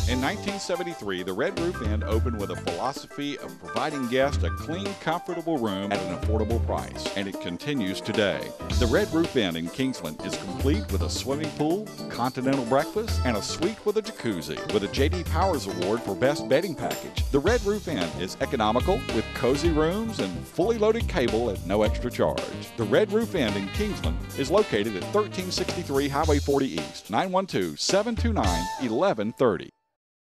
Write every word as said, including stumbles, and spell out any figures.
In nineteen seventy-three, the Red Roof Inn opened with a philosophy of providing guests a clean, comfortable room at an affordable price, and it continues today. The Red Roof Inn in Kingsland is complete with a swimming pool, continental breakfast, and a suite with a jacuzzi. With a J D Powers Award for Best Bedding Package, the Red Roof Inn is economical with cozy rooms and fully loaded cable at no extra charge. The Red Roof Inn in Kingsland is located at thirteen sixty-three Highway forty East, nine one two, seven two nine, one one three zero.